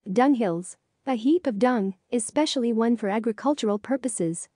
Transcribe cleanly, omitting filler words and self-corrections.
Dunghills. A heap of dung, especially one for agricultural purposes,